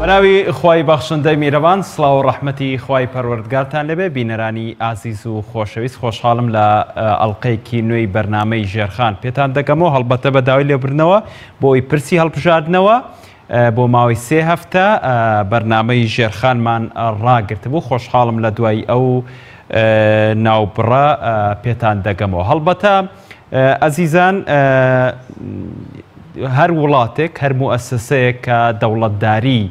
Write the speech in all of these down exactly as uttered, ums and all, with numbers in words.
بەناوی خوای بەخشندەی میرەبان سڵاو و ڕەحمەتی خوای پەروەردگارتان لەبێ بینەرانی ئازیز و خۆشەویست خۆشحاڵم لە ئەڵقەیەکی نوێی بەرنامەی ژێرخان پێتان دەکەمەوە هەڵبەتە بە داوای لێبرنەوە بۆی پرسی هەڵبژاردنەوە بۆ ماوەی سێ هەفتە بەرنامەی ژێرخانمان ڕاگرتبوو خۆشحاڵم لە دوای ئەو ناوبڕە پێتان دەگەمەوە هەڵبەتە ئەزیزان هەر وڵاتێک هەر موئەسسەیەک کە دەوڵەتداری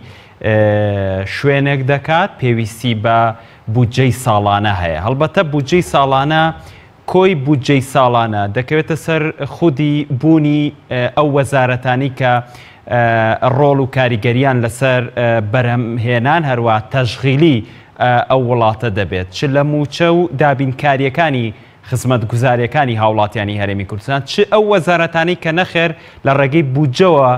شوێنێک دەکات پێویستی بە بودجەی ساڵانە هەیە هەڵبەتە بودجەی ساڵانە کۆی بودجەی ساڵانە دەکەوێتە سەر خودی بوونی ئەو وەزارەتانی کە ڕۆڵ و کاریگەریان لەسەر بەرهەمهێنان هەروە تەشغیلی ئەو وڵاتە دەبێت چ لە موچە و دابینکاریەکانی خزمەت گوزاریەکانی هاوڵاتیانی هەرێمی کوردستان چ ئەو وەزارەتانی کە نەخێر لە ڕێگەی بودجەوە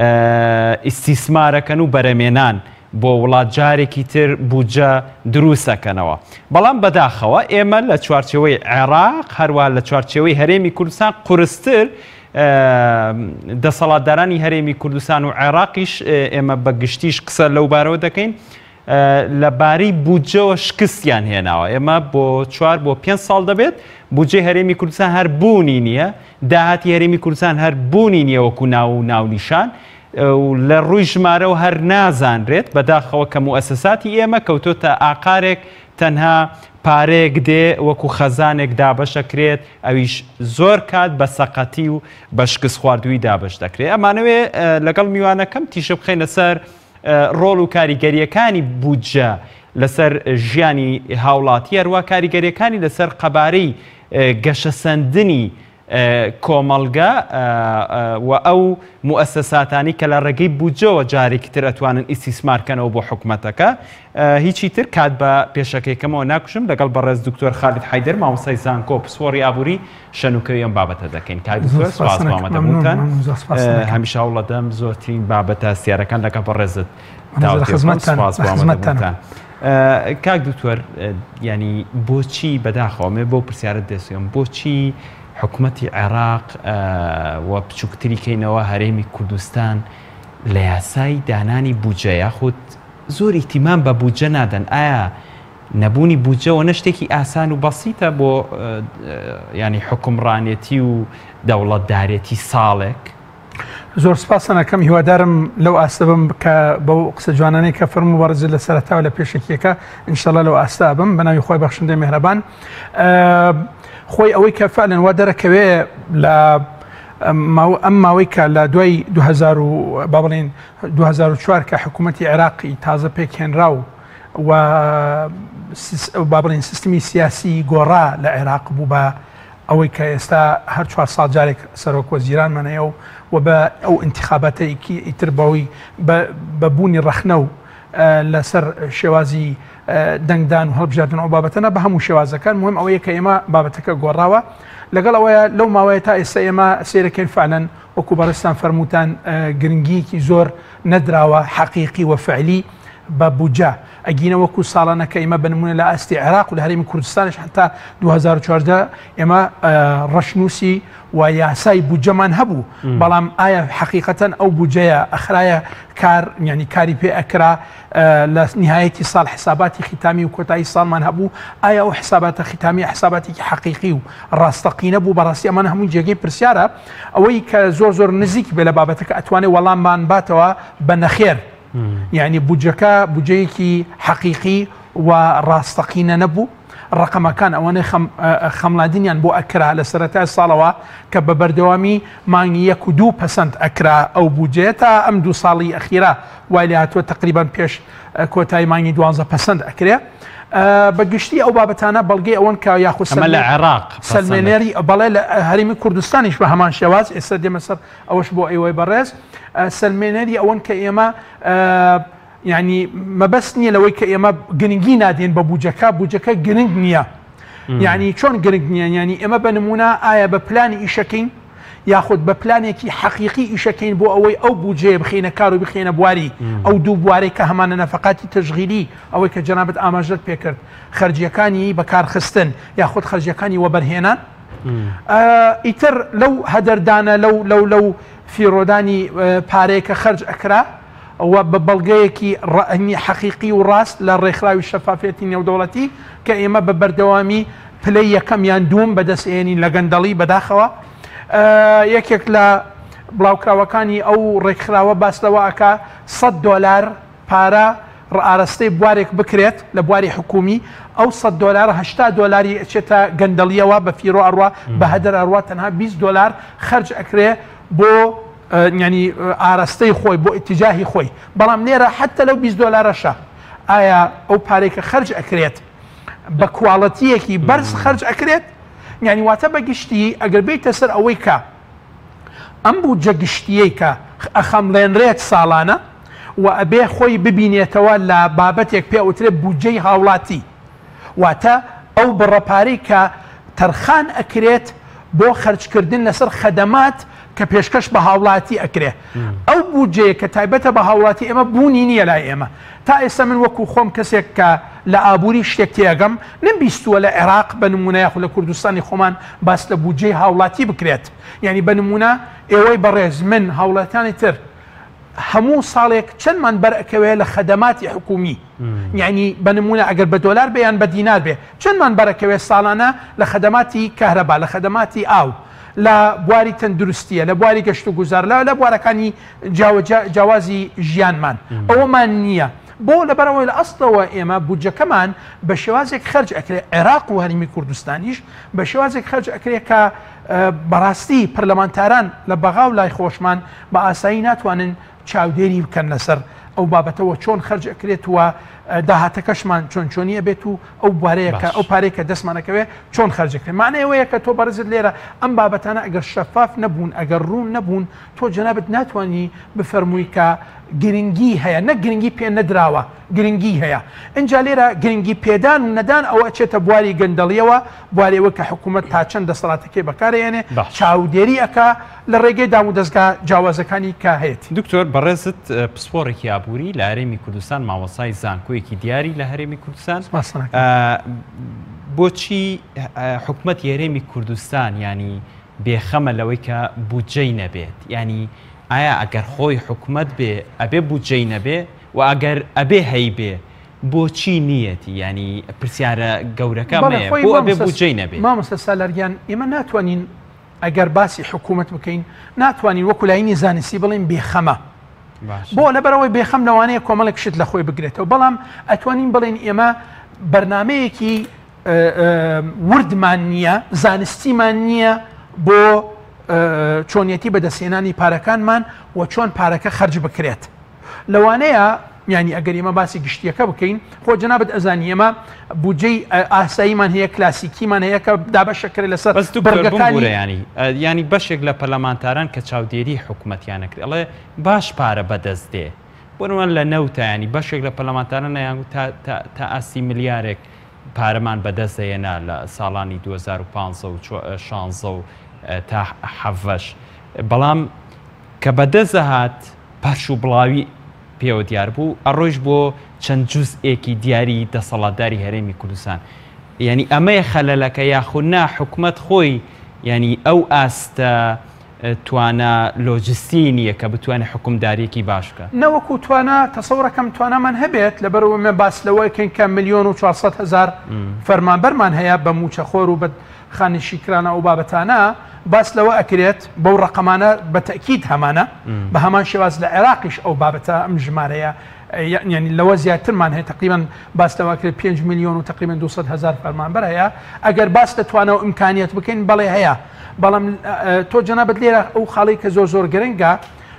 ئیسیسمارەکەن و بەرەمێنان بۆ وڵات جارێکی تر بودجە دروستەکەنەوە بەڵام بەداخەوە ئێمە لە چوارچێوەی عێراق هەروە لە چوارچێوەی هەرێمی کوردستان قورستر دەسەڵاتدارانی هەرێمی کوردستان و عێراقیش ئێمە بە گشتیش قسە لەو بارەوە دەکەین لەبارەی بودجەوە شکستیان هێناوە ئێمە بۆ چوار بۆ پێنج ساڵ دەبێت بودجەی هەرێمی کوردستان هەر بوونی نییە داهاتی هەرێمی کوردستان هەر بوونی نییە وەکو ناو و ناونیشان لە ڕووی ژمارە و هەر نازانرێت بەداخەوە کە موئەسساتی ئێمە کەوتۆتە ئاقارێک تەنها پارەیەک دێ وەکو خەزانێک دابەشەکرێت ئەویش زۆر کات بە سەقەتی و بە شکست خواردووی دابش دەکرێت ئەمانەوێ لەگەڵ میوانەکەم تیشە بخەینە سەر ڕۆڵ و کاریگەریەکانی بودجە لەسەر ژیانی هاوڵاتی هەروە کاریگەریەکانی لەسەر قەبارەی گەشەسەندنی کۆمەڵگە و ئەو موئەسساتانی کە لە ڕێگەی بودجەوە جارێکی تر ئەتوانن ئیسیسمارکەنەوە بۆ حکوومەتەکە هیچی تر کات بە پێشەکەیکەمەوە ناکوشم لەگەڵ بەڕێز دکتۆر خالید حەیدەر مامۆستای زانکۆ پسپۆڕی ئابووری شەنوکەوی ئەم بابەتە دەکەین کات دکتۆر سوپاس مامەدەموتان هەمیشە هەوڵەدەم زۆرترین بابەتە سیارەکان لەگەڵ بەڕێزت خزمەتتان کاک دکتۆر ینی بۆچی بەداخەوە بۆ پرسیارت دەسێم بۆچی حکوومەتی عێراق و بچووکتریکەینەوە هەرێمی کوردستان لە یاسای دانانی بودجە یاخود زۆر ئیتیمان بە بودجە نادەن ئایا نەبوونی بودجەوە نە شتێکی ئاسان و بەسیتە بۆ ینی حکومڕانێتی و دەوڵەتدارێتی ساڵێک زۆر سپاسەکەم هیوادارم لەو ئاستا بم کە بەو قسە جوانانەی کە فەرموو بەڕێزت لە سەرەتاوە لە پێشێکیەکە ئینشەڵا لەو ئاستا بم بەناوی خۆی بەخشندەی میهرەبان خۆی ئەوەی کە فعلەن وا دەرەکەوێ لە ئەم ماوەی کە لە دوای دو هەزار و با بڵێن دو هەزار و چوار کە حکوومەتی عێراقی تازە پێکهێنرا و و با بڵێن سیستمی سیاسی گۆڕا لە عێراق بوو بە ئەوەی کە ئێستا هەر چوار ساڵ جارێک سەرۆک وەزیرانمانەیە و و بە ئەو ئینتیخابەتەیەکی ئیتر بەوەی بەبوونی ڕەخنە و لەسەر شێوازی دەنگدان و هەڵبژاردن ئەو بابەتەنە بە هەموو شێوازەکان مهم ئەوەیە کە ئێمە بابەتەکە گۆڕاوە لەگەڵ ئەوەیە لەو ماوەیە تا ئێستا ئێمە سێرەکەین فعلەن وەکو بەڕێستان فەرمووتان گرنگیەکی زۆر نەدراوە حەقیقی و فعلی بە بودجە ئەگینە وەکو ساڵانەکە ئێمە بنمونە لە ئاستی عێراق و لە هەرێمی کوردستانش حتا دو هەزار و چواردە ئێمە ڕەشنووسی و یاسای بودجەمان هەبوو بەڵام ئایا حەقیقەتەن ئەو بودجەیە ئەخرایە کار ینی کاری پێ ئەکرا لە نهایەتی ساڵ حساباتی ختامی و کۆتایی ساڵمان هەبوو ئایا ئەو حساباتە ختامی حساباتێکی حەقیقی و ڕاستەقینە بوو بەڕاستی ئەمان هەموو جێگەی پرسیارە ئەوەی کە زۆر زۆر نزیک بێ لە بابەتەکە ئەتوانێت وەڵاممان باتەوە بە نەخێر یعنی بودجەکە بودجەیەکی حەقیقی و ڕاستەقینە نەبوو ڕقەمەکان ئەوەنەی خەمڵاندنیان بۆ ئەکرا لە سەرەتای ساڵەوە کە بە بەردەوامی مانگی یەک و دوو پەسەند ئەکرا ئەو بودجەیە تا ئەم دوو ساڵی ئەخیرا وای لێ هاتووە تقریبان پێش کۆتایی مانگی دوانزە پەسەند ئەکرێ بەگشتی ئەو بابەتانە بەڵگەی ئەوەن کە یاخود لە عێراق سلمێنێری بەڵێ لە هەرێمی کوردستانیش بە هەمان شێواز ئێستا دێمە سەر ئەوەش بۆ ئەوەی بەڕێز سلمێنێری ئەوەن کە ئێمە یعنی مەبەست نییە لەوەی کە ئێمە گرنگی نادێن بە بودجەکە بودجەکە گرنگ نییە یعنی چۆن گرنگ نییە ینی ئێمە بە نمونە ئایا بە پلانی ئیشەکەین یاخود بە پلانێکی حەقیقی ئیشەکەین بۆ ئەوەی ئەو بودجەیە بخینە کار و بخینە بواری ئەو دوو بوارەی کە هەمانە نەفەقاتی تەشغیلی ئەوەی کە جەنابەت ئاماژەت پێکرد خەرجیەکانی بەکارخستن یاخود خەرجیەکانی وەبەرهێنان ئیتر لەو هەدەردانە لەو لەو لەو فیرۆدانی پارەیە کە خەرج ئەکرا ئەوە بە بەڵگەیەکی ڕەنی حەقیقی و ڕاست لە ڕێکخراوی شەفافێتی نێودەوڵەتی کە ئێمە بە بەردەوامی پلەی یەکەمیان دووم بەدەستێنین لە گەندەڵی بەداخەوە یەکێک لە بڵاوکراوەکانی ئەو ڕێکخراوە باستەوە ئەکا سەد دۆلار پارە ڕئارەستەی بوارێک بکرێت لە بواری حکومی ئەو سەد دۆلار هەشتا دۆلاری ئەچێتە گەندەڵیەوە بە فیرۆ ئەڕوا بە هەدەر ئەڕوا تەنها بیست دۆلار خەرج ئەکرێ بۆ ینی ئاراستەی خۆی بۆ ئیتیجاهی خۆی بەڵام لێرە حتى لەو بیست دۆلارەشە ئایا ئەو پارێکە خەرج ئەکرێت بە کواڵەتیەکی بەرز خەرج ئەکرێت یعنی واتە بە گشتی ئەگەر بیتە سەر ئەوەی کە ئەم بوجە گشتیەی کە ئەخەمڵێنرێت ساڵانە و ئەبێ خۆی ببینێتەوە لە بابەتێک پێ ئوترێت بودجەی هاوڵاتی واتە ئەو بڕەپارەی کە تەرخان ئەکرێت بۆ خەرجکردن لەسەر خەدەمات کە پێشکەش بە هاوڵاتی ئەکرێ ئەو بودجەیە کە تایبەتە بە هاوڵاتی ئێمە بوونی نییە لای ئێمە تا ئێستا من وەکو خۆم کەسێک کە لە ئابووری شتێک تێگەم نەبیستووە لە عێراق بە نمونە یاخو لە کوردستانی خۆمان باس لە بودجەی هاوڵاتی بکرێت یعنی بە نمونە ئێوەی بەڕێز من هاوڵاتیانی تر هەموو ساڵێک چەندمان بەرەکەوێ لە خەدەماتی حکومی یعنی بە نمونە ئەگەر بە دۆلار بێ یان بە دینار بێ چەندمان بەرەکەوێ ساڵانە لە خەدەماتی کەهرەبا لە خەدەماتی ئاو لە بواری تەندروستیە لە بواری گەشت و گوزار لە بوارەکانی جیاوازی ژیانمان ئەوەمان نییە بۆ لەبەرەوەی لە ئەستەوە ئێمە بودجەکەمان بە شێوازێک خەرج ئەکرێت عێراق و هەرمی کوردستانیش بە شێوازێک خەرج ئەکرێت کە بەڕاستی پەرلەمانتاران لە بەغاو لای خۆشمان بە ئاسایی ناتوانن چاودێری بکەن لەسەر ئەو بابەتەوە چۆن خەرج ئەکرێت وە داهاتەکەشمان چۆن چۆنیە بێت و ئەو بوارەیەکە ئەو پارێکە دەستمانەکەوێ چۆن خەرجەکرێت معنەیەوەیە کە تۆ بەرزت لێرە ئەم بابەتانە ئەگەر شەفاف نەبوون ئەگەر ڕوون نەبوون تۆ جەنابەت ناتوانانی بفەرمووی کە گرنگی هەیە نە گرنگی پێ نەدراوە گرنگی هەیە اینجا لێرە گرنگی پێدان و نەدان ئەوە ئەچێتە بواری گەندەڵیەوە بوارەوە کە حکوومەت تا چەند دەسەڵاتەکەی بەکارێنێ چاودێری ئەکا لە ڕێگەی دام و دەستگا جیاوازەکانی کە هەیە دکتۆر بەڕێزت پسپۆڕێکی ئابووری لە هەرێمی کوردستان ماوەسای زانکۆیەکی دیاری لە هەرێمی کوردستان بۆچی حکوومەت هەرێمی کوردستان ینی بێخەمە لەوەی کە بودجەی نەبێت ینی ئایا ئەگەر خۆی حکوومەت بێ ئەبێ بودجەی نەبێ و ئەگەر ئەبێ هەی بێ بۆچی نیەتی ینی پرسیارە گەورەکە بۆ ئەبێ بودجەی نەبێت مامۆستا سالارگیان ئێمە ناتوانین ئەگەر باسی حکوومەت بکەین ناتوانین وەکو لاینی زانستی بڵین بێخەمە بۆ لەبەرەوەی بێخەم لەوانەیە کۆمەڵێک شت لە خۆی بگرێتەوە بەڵام ئەتوانین بڵین ئێمە بەرنمەیەکی وردمان نییە زانستیمان نییە بۆ چۆنیەتی بەدەستێنانی پارەکانمان و چۆن پارەکە خەرج بکرێت لەوانەیە ینی ئەگەر ئێمە باسی گشتیەکە بکەین خۆ جەنابەت ئەزانی ئێمە بودجەی ئاساییمان هەیە کلاسیکیمان هەیە کە دابەشەکرێت لەسەر ینی ینی بەشێک لە پەرلەمانتاران کە چاودێری حکوومەتیانەکرێت ئەڵێ باش پارە بەدەست دێ بۆنوان لە نەوتە ینی بەشێک لە پەرلەمانتاران یان تا ئاسی ملیارێک پارەمان بەدەست دێنا لە ساڵانی دوو هەزار و پانزە و شانزە و تا حەڤەش بەڵام کە بەدەست هات پەرش و بڵاوی پێوە دیار بوو ئەڕۆژ بۆ چەند جوزئێکی دیاری دەسەڵاتداری هەرێمی کوردستان یعنی ئەمەیە خەلەلەکە یاخودنا حکوومەت خۆی ینی ئەو ئاستە توانە لۆجستی نییە کە بتوانێت حکومدارێکی باشکە نەوەکو توانە تەسەوڕەکەم توانامان هەبێت لەبەرەوە مێ باس لەوەیکەین کە ملیۆن و چوارسەد هەزار فەرمانبەرمان هەیە بە موچەخۆر و بە خانشیکرانە و بابەتانە باس لەوە ئەکرێت بەو ڕقەمانە بە تەکید هەمانە بە هەمان شێواز لە عێراقیش ئەو بابەتە ئەم ژمارەیە ینی لەوە زیاترمان هەیە تقریبان باس لەوەکرێت پێنج میلیۆن و تقریبان دووسەد هەزار فەرمانبەر هەیە ئەگەر باس دەتوانە و ئیمکانیت بکەین بەڵێ هەیە بەڵام تۆ جەنابەت لێرە ئەو خاڵی کە زۆر زۆر گرنگە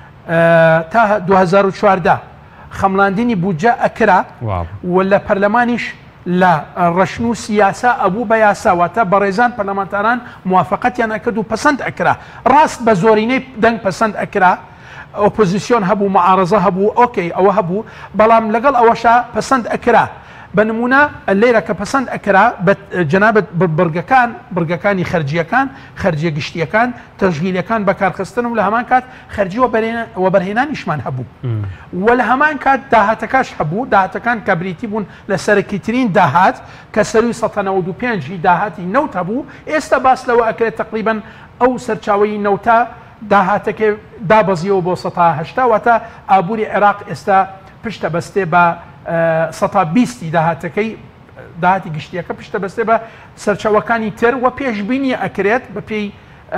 تا دوو هەزار و چواردە خەمڵاندنی بودجە ئەکرا و لە پەرلەمانیش لە ڕەشن و سیاسا ئەبوو بە یاساواتە بەڕێزان پەرلەمانتاران موافقەتیان ئەکرد و پەسەند ئەکرا ڕاست بە زۆرینەی دەنگ پەسەند ئەکرا ئۆپۆزیسیۆن هەبوو معارەزە هەبوو ئۆکەی ئەوە هەبوو بەڵام لەگەڵ ئەوەشا پەسەند ئەکرا بە نمونە لێرە کە پەسەند ئەکرا بە جەنابەت بڕگەکان بڕگەکانی خەرجیەکان خەرجیە گشتیەکان تەژگیلەکان بەکارخستن و لە هەمان کات خەرجی وەبەرهێنانیشمان هەبوو و لە هەمان کات داهاتەکەش هەبوو داهاتەکان کە بریتی بوون لە سەرەکیترین داهات کە سەروی سەد و نەوەد و پێنج داهاتی نەوت هەبوو ئێستا باس لەوە ئەکرێت تقریبان ئەو سەرچاوەی نەوتە داهاتەکە دابەزیەوە بۆ سەد و هەشتا واتە ئابووری عێراق ئێستا پشتە بەستێ بە سەد و بیست داهاتەکەی داهاتی گشتیەکە پشتە بەستێ بە سەرچەوەکانی تر و پێشبینی ئەکرێت بە پێی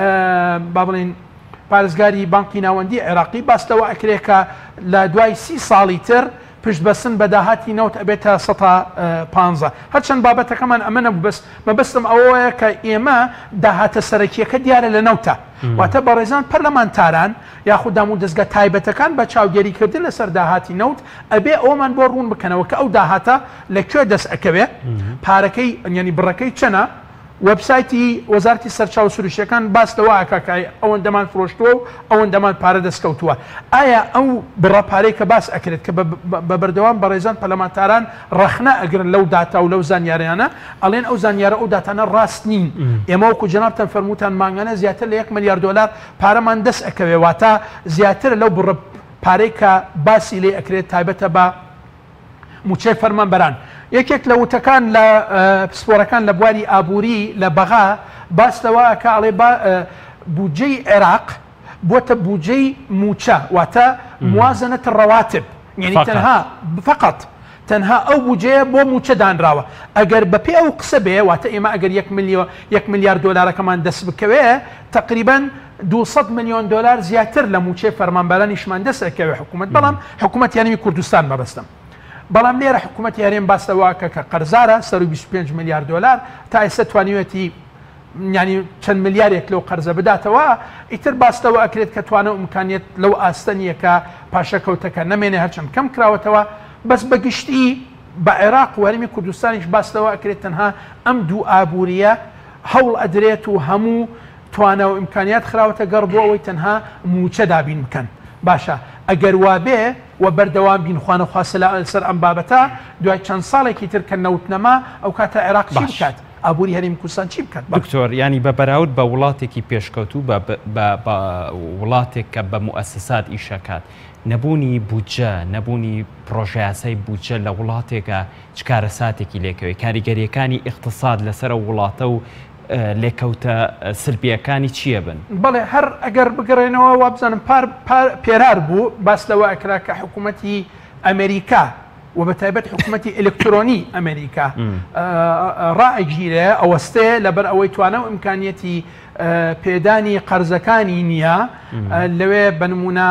با بڵێن پارێزگاری بانکی ناوەندی عێراقی باستەوە ئەکرێت کە لە دوای سی ساڵی تر پشت بەسن بە داهاتی نەوت ئەبێتە سەد و پانزە هەرچەند بابەتەکەمان ئەمەە بەس مەبەستم ئەوەیە کە ئێمە داهاتە سەرەکیەکە دیارە لە نەوتە واتە بە ڕێزان پەرلەمانتاران یاخود دام و دەستگە تایبەتەکان بە چاودێریکردن لەسەر داهاتی نەوت ئەبێ ئەومان بۆ ڕوون بکەنەوە کە ئەو داهاتە لەکوێ دەست ئەکەوێ پارەکەی ینی بڕەکەی چەنە وەبسایتی وەزارتی سەرچاو سروشتەکان باس لەوە ئاکاکای ئەوەندەمان فرۆشتووە و ئەوەندەمان پارە دەستکەوتووە ئایا ئەو بڕەپارەی کە باس ئەکرێت کە بە بەردەوام بە ڕێزان پەرلەمانتاران ڕەخنە ئەگرن لەو داتا و لەو زانیاریانە ئەڵێن ئەو زانیارە ئەو داتانە ڕاست نین ئێمە وەکو جەنابتان فەرمووتان مانگانە زیاتر لە یەک ملیار دۆلار پارەمان دەست ئەکەوێ واتە زیاتر لەو بڕە پارەی کە باسی لێ ئەکرێت تایبەتە بە موچەی فەرمانبەران یەکێک لە وتەکان لە پسپۆرەکان لە بواری ئابووری لە بەغا باس لەوە کە ئەڵێ بودجەی عێراق بۆتە بودجەی موچە واتە موازنەت ڕەواتب یعنی تەنها فقط تەنها ئەو بودجەیە بۆ موچە دانراوە ئەگەر بەپێ ئەو قسە بێ واتە ئێمە ئەگەر یەک ملیار دۆلارەکەمان دەست بکەوێ تقریبا دووسەد ملیۆن دۆلار زیاتر لە موچەی فەرمانبەرانیشمان دەست ئەکەوێ حکوومەت بەڵام حکوومەت یانەوی کوردستان مەبەستم بەڵام لێرە حکوومەت یارێن باستەوە کە کە قەرزارە سەر و بیست و پێنج ملیار دۆلار تا ئێستا توانیوەتی ینی چەند ملیارێک لەو قەرزە بداتەوە ئیتر باستەوە ئەکرێت کە توانە ئیمکانیت لەو ئاستەنیەکە پاشەکەوتەکە نەمێنێ هەرچەند کەم کراوەتەوە بەس بەگشتی بە عێراق و هەرمی کوردستانیش باستەوە ئەکرێت تەنها ئەم دوو ئابووریە هەوڵ ئەدرێت و هەموو توانە و ئیمکانیات خراوەتە گەڕ بۆ ئەوەی تەنها موچە دابین بکەن باشە ئەگەر وابێ و بەردەوام بینخواانە خواستە لەسەر ئەم بابەتە دوای چەند ساڵێکی تر کە نەوتنەما ئەو کاتە عێراق چی بکات ئابووری هەرێمی کوردستان چی بکات دکتۆر ینی بە بەراورد بە وڵاتێکی پێشکەوتوو بە وڵاتێک کە بە موسسات ئیشەکات نەبوونی بودجە نەبوونی پرۆژیاسای بودجە لە وڵاتێکە چکارە ساتێکی لێکەوەی کاریگەریەکانی اقتصاد لەسەر وڵاتە و لێکەوتە سلبیەکانی چییە بن؟ بەڵێ هەر ئەگەر بگەڕێنەوە وابزانم پێرار بوو باس لەوە ئەکرا کە حکوومەتی ئەمریکا و بە تایبەت حکوومەتی ئلکترۆنی ئەمریکا ڕائگیرە ئەوەستەیە لەبەر ئەوەی توانە و ئیمکانیەتی پێدانی قەرزەکانی نییە لەوێ بنمونە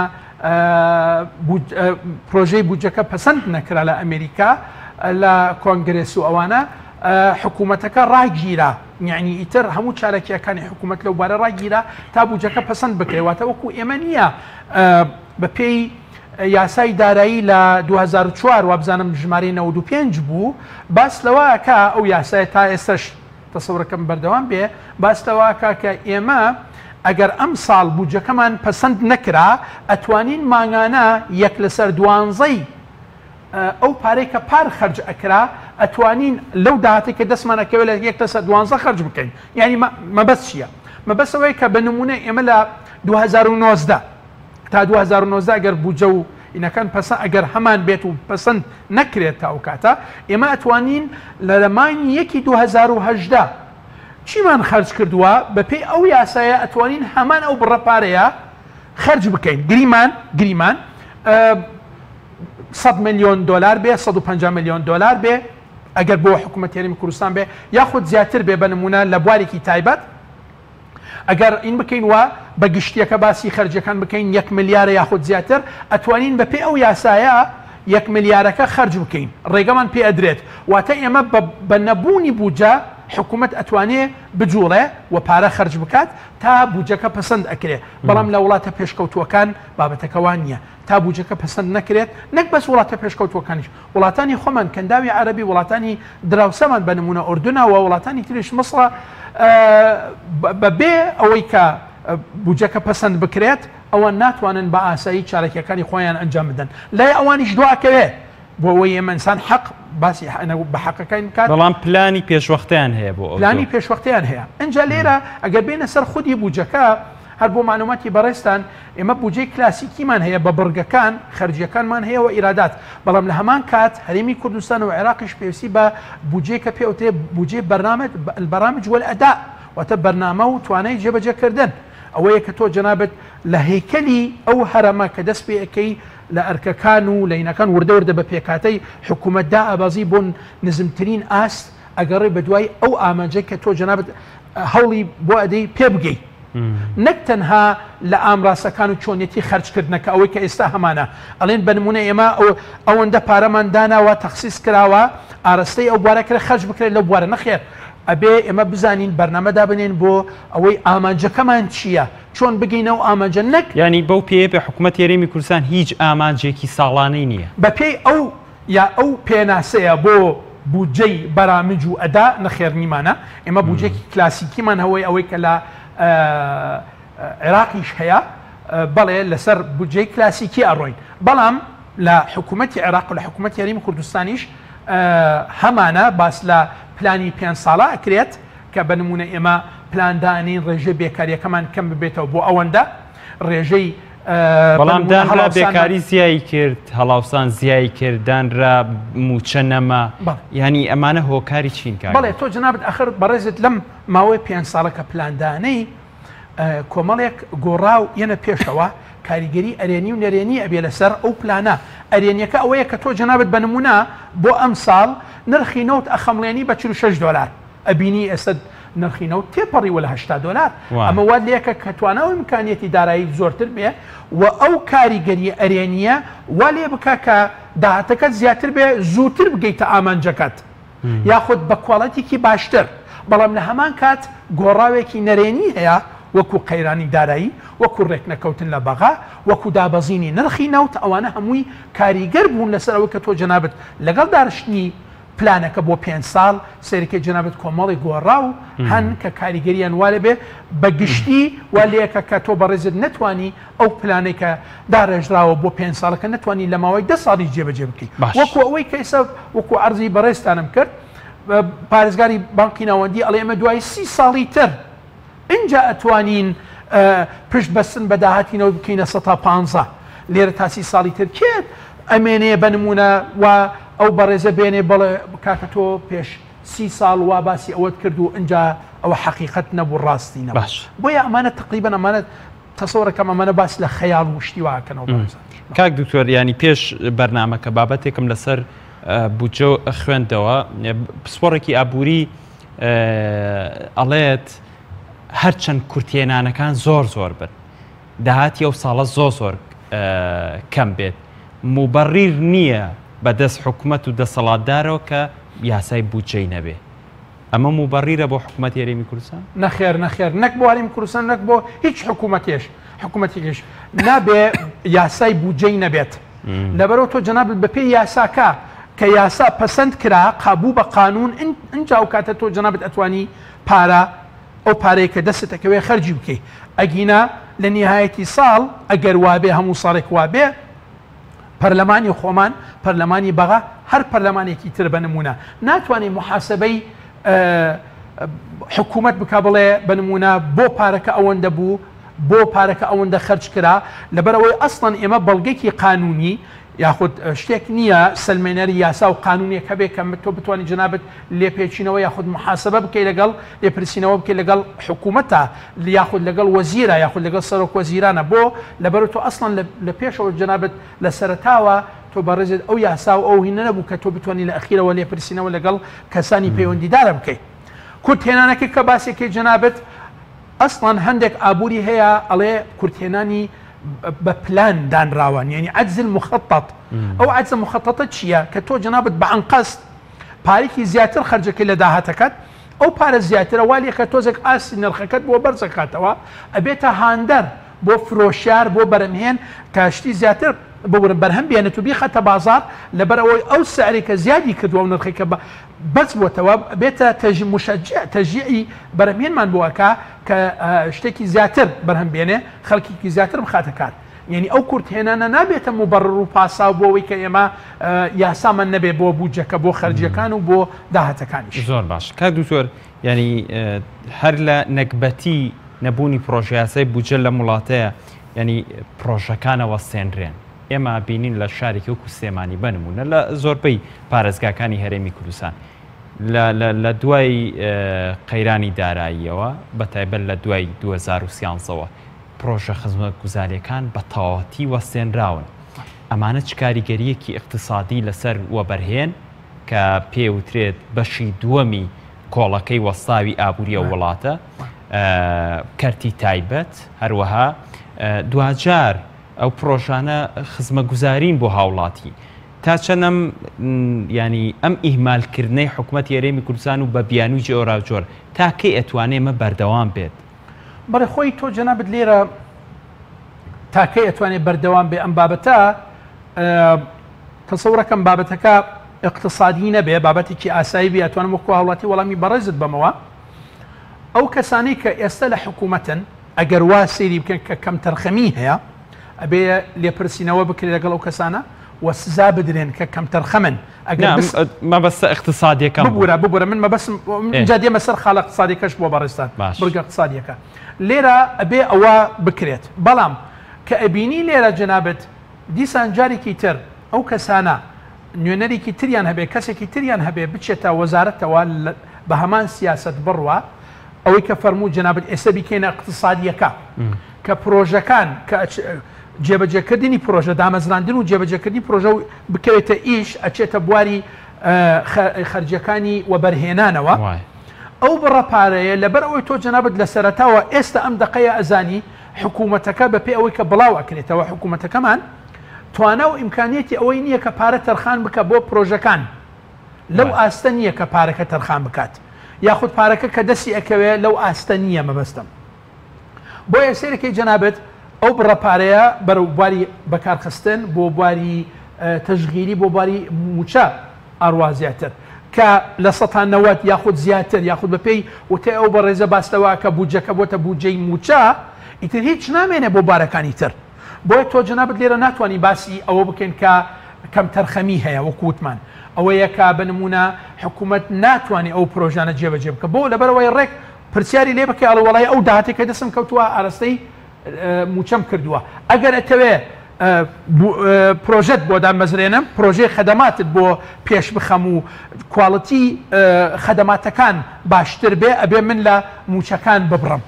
پرۆژەی بودجەکە پەسەند نەکرا لە ئەمریکا لە کۆنگرێس و ئەوانە حکوومەتەکە ڕاگیرە یعنی ئیتر هەموو چارەکیەکانی حکوومەت لەو بارە ڕاگیرە تا بودجەکە پەسەند بکرێتواتە وەکو ئێمە نییە بە پێی یاسای دارایی لە دوو هەزار و چوار وابزانم ژمارەی نەوەد و پێنج بوو باس لەوەکە ئەو یاسای تا ئێستش تەسەورەکەم بەردەوام بێ باس لەوەکە کە ئێمە ئەگەر ئەم ساڵ بودجەکەمان پەسەند نەکرا ئەتوانین ماگانە یەک لەسەر دوانزەی ئەو پارەی کە پار خەرج ئەکرا ئەتوانین لەو داهاتێککە دەستمانەکەوێت لە یەک دەسە دوانزە خەرج بکەین یعنی مەبەست چییە؟ مەبەستەوەی کە بە نمونە ئێمە لە دوو هەزار و نۆزدە تا دوو هەزار و نۆزدە ئەگەر بودجە و ئینەکان پەسەند ئەگەر هەمان بێت و پەسەند نەکرێت تا ئەو کاتە ئێمە ئەتوانین لە لەمانی یەکی دوو هەزار و هەژدە چیمان خەرج کردووە بە پێی ئەو یاسایە ئەتوانین هەمان ئەو بڕەپارەیە خەرج بکەین گریمان گریمان سەد ملیۆن دۆلار بێ سەد و پەنجا ملیۆن دۆلار بێ ئەگەر بۆ حکوومەت هەرێمی کوردستان بێ یاخود زیاتر بێ بە نمونە لە بوارێکی تایبەت ئەگەر این بکەین وە بە گشتیەکە باسی خەرجەکان بکەین یەک ملیارە یاخود زیاتر ئەتوانین بە پێی ئەو یاسایە یەک ملیارەکە خەرج بکەین ڕێگەمان پێ ئەدرێت واتە ئێمە بە نەبوونی بودجە حکوومەت ئەتوانێ بجوڵێ و پارە خەرج بکات تا بودجەکە پەسەند ئەکرێ بەڵام لە وڵاتە پێشکەوتووەکان بابەتەکەوان نییە تا بودجەکە پەسەند نەکرێت نەک بەس وڵاتە پێشکەوتوەکانیش وڵاتانی خۆمان کەنداوی عەرەبی وڵاتانی دراوسەمان بە نمونە ئوردونە و وڵاتانی تریش مەسڵە بەبێ ئەوەی کە بودجەکە پەسەند بکرێت ئەوە ناتوانن بە ئاسایی چارەکیەکانی خۆیان ئەنجام بدەن لای ئەوانیش دواکەوێ بۆ ئەوەی ئێمە ئینسان حەق باسی بە حەقەکەین کات بەڵام پلانی پێشوەختیان هەیە بۆ پلانی پێشوەختیان هەیە ئەنجا لێرە ئەگەر بێنە سەر خودی بودجەکە هەر بۆ معلوماتی بەڕێستان ئێمە بودجەی کلاسیکیمان هەیە بە بڕگەکان خەرجیەکانمان هەیە و ئیرادات بەڵام لە هەمان کات هەرێمی کوردستان و عێراقیش پێویستی بە بودجەی کە پێوتێ بودجەی بەرنامج والئەداء واتە بەرنامە و توانای جێبەجێکردن ئەوەیە کە تۆ جەنابەت لە هەیکەلی ئەو هەرەمە کە دەست پێ ئەەکەی لە ئەرکەکان و لەینەکان وردە وردە بە پێکاتەی حکوومەتدا ئابازی بۆ نزمترین ئاست ئەگەڕێ بە دوای ئەو ئامانجە کە تۆ جەنابەت هەوڵی بۆ ئەدەی پێ بگەی نەک تەنها لە ئامراسەکان و چۆنیەتی خەرجکردنەکە ئەوەی کە ئێستا هەمانە ئەڵێن بنمونە ئێمە ئەوەندە پارەمان داناوە تەخسیس کراوە ئاراستەی ئەو بوارەکرە خەرج بکرێت لە بوارە نەخێر ئەبێ ئێمە بزانین بەرنامەدا بنێن بۆ ئەوەی ئامانجەکەمان چییە چۆن بگەینەوە ئامانجە نەک ینی بەو پێ بە حکوومەت هێرێمی کوردستان هیچ ئامانجێکی ساڵانەی نییە بە پێی ئەو یا ئەو پێناسەیە بۆ بودجەی بەرامج و ئەدا نەخێرنیمانە ئێمە بودجێکی کلاسیکیمان هەوەی ئەوەی کە لە عێراقیش هەیە بەڵێ لەسەر بودجەی کلاسیکی ئەڕۆین بەڵام لە حکوومەتی عێراق و لە حکوومەت یاریمی کوردستانیش هەمانە باس لە پلانی پێنج ساڵە ئەکرێت کە بنمونە ئێمە پلاندانین ڕێژە بێکاریەکەمان کەم ببێتەوە بۆ ئەوەندە ڕێژەی بەڵام دانرا بێکاری زیایی کرد هەڵاوسان زیایی کرددانرا موچە نەما ینی ئەمانە هۆکاری چین کار بەڵێ تۆ جنابەت ئەخر بەڕێزت لەم ماوەی پێنج ساڵەکە پلاندانەی کۆمەڵێک گۆڕاو یەنە پێشەوە کاریگەری ئەرێنی و نەرێنی ئەبێ لەسەر ئەو پلانە ئەرێنیەکە ئەوەیە کە تۆ جنابەت بە نمونە بۆ ئەم ساڵ نرخی نەوت ئەخەمڵێنی بە چل و شەش دۆلار ئەبینی ئێستا نرخی نەوت تێپەڕی وە لە هەشتا دۆلار ئەمە واد لەیەکە کە تواناوی ئیمکانیەتی دارایی زۆرتر بێ و ئەو کاریگەری ئەرێنیە وا لێ بکە کە داهاتەکەت زیاتر بێ زووتر بگەیتە ئامانجەکەت یاخود بە کوڵەتێکی باشتر بەڵام لە هەمان کات گۆڕاوێکی نەرێنی هەیە وەکو قەیرانی دارایی وەکو ڕێک نەکەوتن لە بەغا وەکو دابەزینی نرخی نەوت ئەوانە هەمووی کاریگەر بوون لەسەرەوە کە تۆ جەنابەت لەگەڵ دارشتنی پلانەکە بۆ پێنج ساڵ سەرەکەی جەنابەت کۆمەڵی گۆڕا و هەن کە کاریگەریان وارە بێ بەگشتی والەیەکە کە تۆ بەڕێزت نتوانی ئەو پلانەی کە داڕێژراوە بۆ پێنج ساڵەکە نتوانی لە ماوەی دە ساڵی جێبەجێ بکەیت وەکو ئەوەی کە ئێستا وەکو عەرزی بەڕێزتانم کرد پارێزگاری بانقی ناوەندی ئەڵێ ئێمە دوای سی ساڵی تر اینجا ئەتوانین پشت بەستن بە داهاتینەوە بکەینە سە تا پانزە لێرە تا سی ساڵی تر کێت ئەمێنەیە بنمونە و ئەو بەڕێزە بێنێ بەڵێ کاکە تۆ پێش سی ساڵ وا باسی ئەوەت کرد و اینجا ئەوە حەقیقەت نەبوو ڕاستی نەبوو بۆیە ئەمانە تقریبەن ئەمانە تەسەوڕەکەم ئەمانە باس لە خەیاڵ وشتی واکەنەوە کاک دکتۆر ینی پێش بەرنامەکە بابەتێکم لەسەر بودجە خوێندەوە پسپۆڕێکی ئابووری ئەڵێت هەرچەند کورتێنانەکان زۆر زۆر بن داهاتی ئەو ساڵە زۆر زۆر کەم بێت موبەڕیر نییە بەدەست حکوومەت و دەسەڵاتدارەوە کە یاسای بودجەی نەبێ ئەمە موبەڕیرە بۆ حکوومەت هێرێمی کوردستان نەخێر نەخێر نەک بۆ هەرێمی کوردستان نەک بۆ هیچ حکوومەتێش حکوومەتێکیش نابێ یاسای بودجەی نەبێت لەبەرەوە تۆ جەنابەت بە پێی یاساکە کە یاسا پەسەند کرا قابوو بە قانون ئینجا و کاتە تۆ جەنابەت ئەتوانی پارە ئەو پارەیە کە دەستەکەوێ خەرجی بکەیت ئەگینا لە نیهایەتی ساڵ ئەگەر وابێ هەموو ساڵێک وابێ پەرلەمانی خۆمان پەرلەمانی بەغا هەر پەرلەمانێکی تر بنمونە ناتوانێت محاسبەی حکوومەت بک بڵێ بنمونە بۆ پارەکە ئەوەندە بوو بۆ پارەکە ئەوەندە خەرج کرا لەبەرەوەی ئەسڵەن ئێمە بەڵگەیەکی قانونی یاخود شتێک نییە سلمێنەری یاسا و قانونیە کە بێ کە تۆ بتوانانی جنابەت لێپێچینەوە یاخود محاسبە بکەی لەگەڵ لێپرسینەوە بکەی لەگەڵ حکوومەتە یاخود لەگەڵ وەزیرە یاخود لەگەڵ سەرۆک وەزیرانە بۆ لەبەر تۆ ئەسڵەن لە پێشەوە جنابەت لە سەرەتاوە تۆ بەڕێزت ئەو یاسا و ئەو هینە نەبوو کە تۆ بتوانانی لە ئەخیرەوە لێپرسینەوە لەگەڵ کەسانی پەیوەندیدارە بکەیت کورتێنانەکە کە باسێکی جنابەت ئەسڵەن هەندێک ئابووری هەیە ئەڵێ کورتێنانی بە پلان دانراوان یعنی عجز المخطط ئەو عجز مخططە چییە کە تۆ جنابەت بە ئەنقەست پارێکی زیاتر خەرجەکەی لە داهاتەکەت ئەو پارە زیاترە والیە کە تۆزێک ئاسی نرخەکەت بۆ بەرزەکاتەوە ئەبێتە هاندەر بۆ فرۆشیار بۆ بەرهەمهێن کاشتی زیاتر ببرن بەرهەم بێنێت و بیخەتە بازار لەبەر ئەوەی ئەو سعرێکە زیادی کردووە و نرخێکە بەس بۆتەوە بێتە مشجع تەژیعی بەرهەمهێنمان بۆەکە کە شتێکی زیاتر بەرهەم بێنێ خەڵکیکی زیاتر بخاتە کار یعنی ئەو کورتهێنانە نابێتە موبەڕڕ و پاسا و بۆەوەی کە ئێمە یاسامان نەبێ بۆ بودجەکە بۆ خەرجیەکان و بۆ داهاتەکانیش زۆر باش کاک دکتۆر ینی هەر لە نەکبەتی نەبوونی پرۆژەیاسای بودجە لە وڵاتەیە ینی پرۆژەکانەوە سێنرێن ئێمە بینین لە شارێکی وەکو سێمانی بنمونە لە زۆربەی پارێزگاکانی هەرێمی کوردستان لە دوای قەیرانی داراییەوە بەتایبەت لە دوای دوو هەزار و سیانزەوە پرۆژە خزمەت گوزاریەکان بە تەواوەتی وەستێنراون. ئەمانە چ کاریگەریەکی اقتصادی لەسەر وەبەرهێن کە پێوترێت بەشی دووەمی کۆڵەکەی وەستاوی ئابووریە وڵاتە کەرتی تایبەت هەروەها دوجار ئەو پرۆژانە خزمە گوزارین بۆ هاوڵاتی تا چەندەم ینی ئەم ئیهمالکردنەی حکوومەت یاریێمی کوردستان و بە بیانووی جۆراوجۆر تا کەی ئەتوانێ ئمە بەردەوام بێت. بەڕێ خۆی تۆ جەنابەت لێرە تاکەی ئەتوانێت بەردەوام بێ ئەم بابەتە تەسەورەکەم بابەتەکە اقتصادی نەبێ بابەتێکی ئاسایی بێ ئەتوانم وەکو هاوڵاتی وەڵامی بەڕێزت بمەوە ئەو کەسانی کە ئێستا لە حکوومەتن ئەگەر وا سێری بکەن کە کەم تەرخەمی هەیە ئەبێ لێپرسینەوە بکرێت لەگەڵ ئەو کەسانە و سزا بدرێن کە کەم تەرخەمن مەبەستە اقتصادیەکەم ببوورە ببوورە من مەبەسم جا دێمە سەر خاڵە اقتصادیەکەش بۆ بەڕێستان بڕگە اقتصادیەکە لێرە ئەبێ ئەوە بکرێت بەڵام کە ئەبینی لێرە جەنابەت دیسان جارێکی تر ئەو کەسانە نوێنەرێکی تریان هەبێ کەسێکی تریان هەبێ بچێتە وەزارەتەوە بە هەمان سیاست بڕوە ئەوەی کە فەرموو جەنابەت ئێستا بیکەینە اقتصادیەکە کە پرۆژەکان کە جێبەجێکردنی پرۆژە دامەزراندن و جێبەجێکردنی پرۆژە بکەوێتە ئیش ئەچێتە بواری خەرجەکانی وەبەرهێنانەوە ئەو بڕەپارەیە لەبەر ئەوەی تۆ جەنابەت لە سەرەتاوە ئێستا ئەم دقەیە ئەزانی حکوومەتەکە بەپێ ئەوەی کە بڵاو ئەکرێتەوە حکوومەتەکەمان توانە و ئیمکانیەتی ئەوەی نییە کە پارە تەرخان بکە بۆ پرۆژەکان لەو ئاستە نییە کە پارەکە تەرخان بکات یاخود پارەکە کە دەستی ئەکەوێ لەو ئاستە نییە مەبەستم بۆیە سێرەکەی جەنابەت ئەو بڕەپارەیە بەرەو بواری بەکارخستن بۆ بواری تەژغیری بۆ بواری موچە ئاڕوازیاتر کە لە سەدان نەوەت یاخود زیاتر یاخود بەپێی وتێ ئەو بە ڕێزە باستەوە کە بودجەکە بۆتە بودجەی موچە ئیتر هیچ نامێنێ بۆ بارەکانی تر بۆیە تۆ جەنابەت لێرە ناتوانانی باسی ئەوە بکەین کە کەم تەرخەمی هەیە وەکووتمان ئەوە یەکە بنمونە حکوومەت ناتوانانی ئەو پرۆژانە جێبەجێ بکە بۆ لەبەرەوەی ڕێک پرسیاری لێ بکە ئەڵەوەڵای ئەو داهاتێکە دەسم کەوتووە ئارەستەی موچەم کردووە ئەگەر ئەتەوێ پرۆژەت بۆ دامەزرێنم پرۆژەی خەدەماتت بۆ پێش بخەم و کواڵەتی خەدەماتەکان باشتر بێ ئەبێ من لە موچەکان ببڕم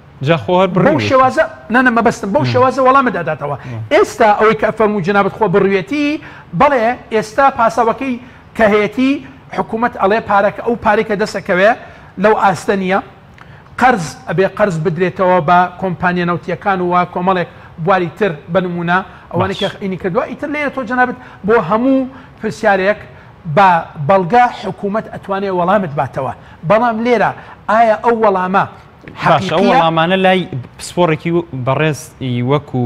بەو شێوازە نەنە مەبەستم بەو شێوازە وەڵامت ئەداتەوە ئێستا ئەوەی کە فەرموو جەنابەت خۆ بڕوێتی بەڵێ ئێستا پاسەوەکەی کە هەیەتی حکوومەت ئەڵێ پارەکە ئەو پارێکە دەسەکەوێ لەو ئاستە نییە قەرز ئەبێ قەرز بدرێتەوە بە کۆمپانیە نەوتیەکان و کۆمەڵێک بواری تر بنمونە ئەوانەی کە ئینی کردووە ئیتر لێرە تۆ جەنابەت بۆ هەموو پرسیارێک بە بەڵگا حکوومەت ئەتوانێت وەڵامت باتەوە بەڵام لێرە ئایا ئەو وەڵامە باش ئەو وەڵامانە لای پسپۆڕێکی بەڕێزی وەکو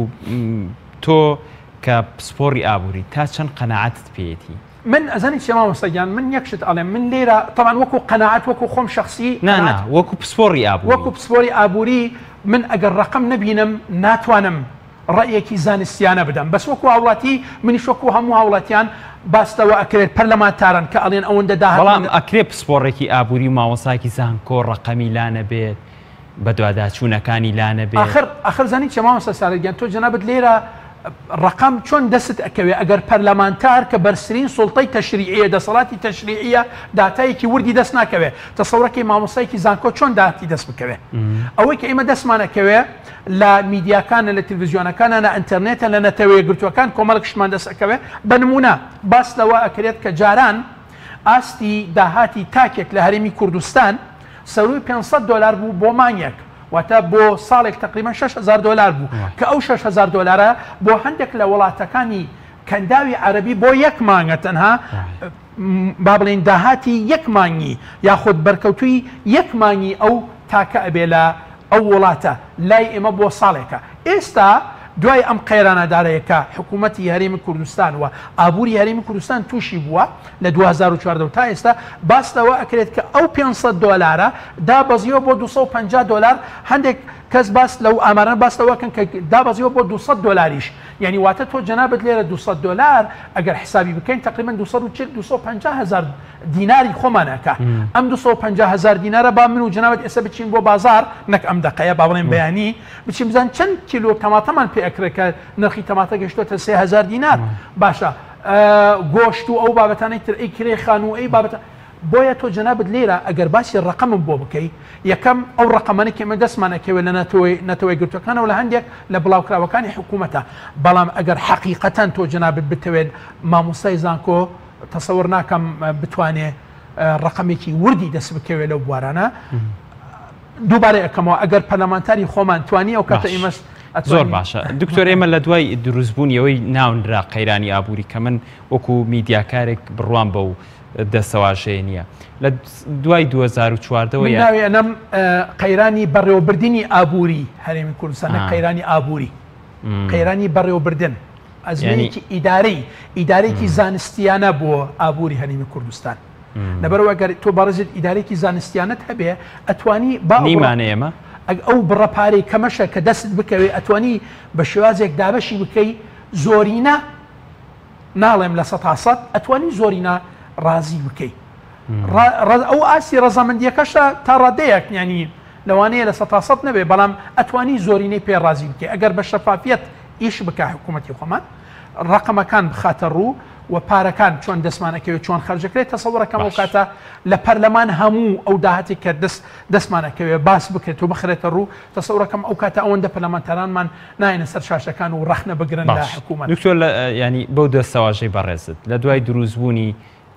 تۆ کە پسپۆڕی ئابووری تا چەند قەناعەتت پێیەتی من ئەزانی چێما وەسەگیان من یەکشت ئەڵێم من لێرە طبعا وەکو قەناعەت وەکو خۆم شخصی نانا وەکو پسپۆڕی ئابووری وەکو پسپۆڕی ئابووری من ئەگەر ڕقم نبینم ناتوانم ڕەیەکی زانستیانە بدەم بەس وەکو هاوڵاتی منیش وەکو هەموو هاوڵاتیان باستەوە ئەکرێت پەرلەمانتارن کە ئەڵێن ئەوەندە داهات بەڵام ئەکرێ پسپۆڕێکی ئابووری و ماوەساکی زانکۆ ڕقەمی لا نەبێت بە دوواداچوونەکانی لا نەبێت آخر آخر زانی چه مامۆستا سارەگیان تۆ جەنابەت لێرە ڕقم چۆن دەست ئەکەوێ ئەگەر پەرلەمانتار کە بەرزترین سوڵتەی تەشریعیە دەسەڵاتی تەشریعیە داتایەکی وردی دەست ناکەوێ تەسەورەکەی مامۆستایەکی زانکۆ چۆن داهاتی دەست بکەوێ ئەوەی کە ئێمە دەستمانەکەوێ لە میدیاکانە لە تلڤیزیۆنەکانە لە ئینتەرنێتە لە نەتەوەیە گرتوەکان کۆمەڵک شمان دەست ئەکەوێ بە نمونە باس لەوە ئەکرێت کە جاران ئاستی داهاتی تاکێک لە هەرێمی کوردستان سەروی پێنجسەد دۆلار بوو بۆ مانگێک واتە بۆ ساڵێک تقریبا شەش هەزار دۆلار بوو کە ئەو شەش هەزار دۆلارە بۆ هەندێک لە وڵاتەکانی کەنداوی عەرەبی بۆ یەک مانگە تەنها با بڵێن داهاتی یەک مانگی یاخود بەرکەوتووی یەک مانگی ئەو تاکە ئەبێ لە ئەو وڵاتە لای ئێمە بۆ ساڵێکە ئێستا دوای ئەم قەیرانەدارەیەکە حکوومەتی هەرێمی کوردستان و ئابووری هەرێمی کوردستان تووشی بووە لە دوو هەزار و چواردە تا ئێستا باستەوە ئەکرێت کە ئەو پێنجسەد دۆلارە دابەزیەوە بۆ دووسەد و پەنجا دۆلار هەندێک کەس باس لەو ئامارە باستەوەکەن کە دابەزیەوە بۆ دووسەد دۆلاریش یعنی واتە تۆ جەنابەت لێرە دووسەد دۆلار ئەگەر حسابی بکەین تقریبا دووسەد و چل دووسەد و پەنجا هەزار دیناری خۆمانەکە ئەم دووسەد و پەنجا هەزار دینارە با من و جەنابەت ئێستا بچین بۆ بازار نەک ئەم دقەیە با بڵێن بەیانی بچین بزان چەند کیلۆ تەماتەمان پێ ئەکرێت کە نرخی تەماتە گەشتوتە سێ هەزار دینار باشە گۆشت و ئەو بابەتانەی تر ئەی کرێ خان و ئەی بابەتە بۆیە تۆ جەنابەت لێرە ئەگەر باسی ڕقەمم بۆ بکەی یەکەم ئەو ڕقەمانێکی ئێمە دەستمانەکەوێت لە نەتەوەی گرتوەکانەوە لە هەندێک لە بڵاوکراوەکانی حکوومەتە بەڵام ئەگەر حەقیقەتەن تۆ جەنابەت بتەوێت مامۆستای زانکۆ تەسەوەر ناکەم بتوانێت ڕقەمێکی وردی دەست بکەوێت لەو بوارانە دووبارە ئەەکەمەوە ئەگەر پەرلەمانتاری خۆمان توانی ئەو کاتە ئێمەش زۆر باشە دکتۆر ئێمە لە دوای دروستبوونیەوەی ناونرا قەیرانی ئابووری کە من وەکو میدیاکارێک بڕوان بە و دەستەواژەیە نییە لە دوای دوو هەزار و چواردەوە ناوێ ئەم قەیرانی بەڕێوەبردننی ئابووری هەرێمی کوردستانە قەیرانی ئابووری قەیرانی بەڕێوەبردن ئەزمێنێکی ئیدارەی ئیدارێکی زانستیانە بۆ ئابووری هەرێمی کوردستان لەبەرەوە گەر تۆ بەڕێزت ئیدارێکی زانستیانت هەبێ ئەتوانی باڵمانە ئێمە ئەو بڕەپارەی کەمەشە کە دەست بکەوێت ئەتوانی بە شێوازێک دابەشی بکەی زۆرینە ناڵێم لە سەد تا سەد ئەتوانی زۆرینە ڕازی بکەیت ئەو ئاسی ڕەزامەندیەکەشە تا ڕادەیەک ینی لەوانەیە لە سەد تا سەد نەبێ بەڵام ئەتوانی زۆرینەی پێ ڕازی بکەیت ئەگەر بە شەفافیەت ئیش بکە حکوومەتی خۆمان ڕقەمەکان بخاتە ڕوو و پارەکان چۆن دەستمانەکەوێت چۆن خەرجەکرێت تەسەوڕەکەم ئەو کاتە لە پەرلەمان هەموو ئەو داهاتی کە دەست دەستمانەکەوێت باس بکرێت و بخرێتە ڕوو تەسەوڕەکەم ئەو کاتە ئەوەندە پەرلەمانتەرانمان ناینە سەر شاشەکان و ڕەخنە بگرن لە حکوومەت دکتۆر ینی بەو دەستەواژەی بەڕێزت لە دوای دروستبوونی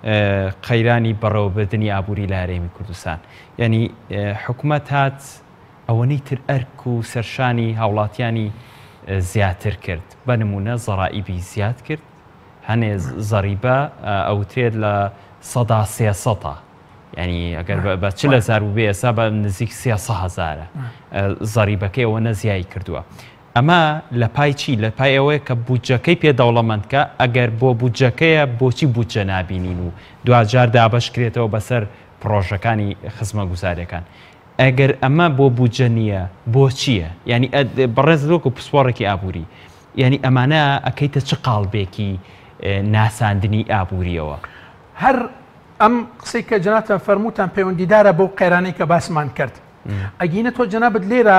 قەیرانی بەڕێوەبردننی ئابووری لە هەرێمی کوردستان ینی حکوومەت هات ئەوەنەی تر ئەرک و سەرشانی هاوڵاتیانی زیاتر کرد بە نمونە زەڕائیبی زیاد کرد هەنێ زەریبە ئەوترێت لە سەدا سێسەدا ینی ئەگەر بە چ لە زار و بێ ئێستا بە نزیک سێسە هەزارە زەریبەکەی ئەوە نەزیایی کردووە ئەمە لە پای چی لە پای ئەوەیە کە بودجەکەی پێدەوڵەمەندکە ئەگەر بۆ بودجەکەیە بۆچی بودجە نابینین و دوجار دابەشکرێتەوە بەسەر پرۆژەکانی خزمە گوزاریەکان ئەگەر ئەمە بۆ بودجە نییە بۆ چییە ینی بەڕێز وەکو پسپۆڕێکی ئابووری ینی ئەمانە ئەەکەیتە چ قاڵبێکی ناساندنی ئابووریەوە هەر ئەم قسەی کە جەناتان فەرمووتان پەیوەندیدارە بۆ قەیرانەی کە باسمان کرد ئەگینە تۆ جەنابەت لێرە